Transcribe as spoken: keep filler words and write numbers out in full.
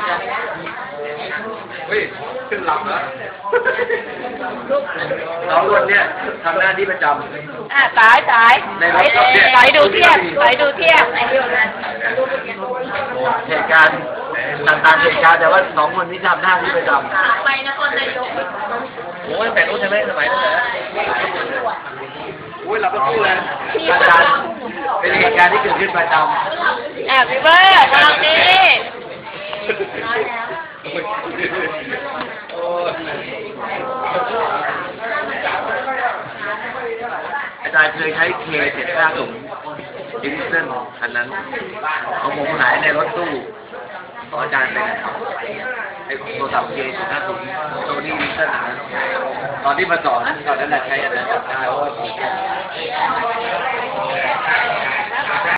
เฮ้ยขึ้นลำแล้วน้องคนเนี่ยทำหน้าที่ประจำอ่ะสายสายในรถเนี่ยสายดูเทียบสายดูเทียบเหตุการณ์ต่างๆเหตุการณ์แต่ว่าสองคนนี้ทำหน้าที่ประจำไปนครนายกโอ้ยแต่รู้ใช่ไหมสมัยนั้นเลยโอ้ยเราก็สู้เลยอาจารย์เป็นเหตุการณ์ที่เกิดขึ้นประจำแอบพี่เบิร์ดมาลังนี้อาจารย์เคยใช้เคเจ็ดห้าศูนย์ดิจิทัลคันนั้นเอาผมหายในรถตู้ขออาจารย์ไปไอ้โทรศัพท์เคเจ็ดห้าศูนย์โซนี่ดิจิทัลนะตอนที่มาสอนตอนนั้นแหละใช้อันนั้นจับได้ว่า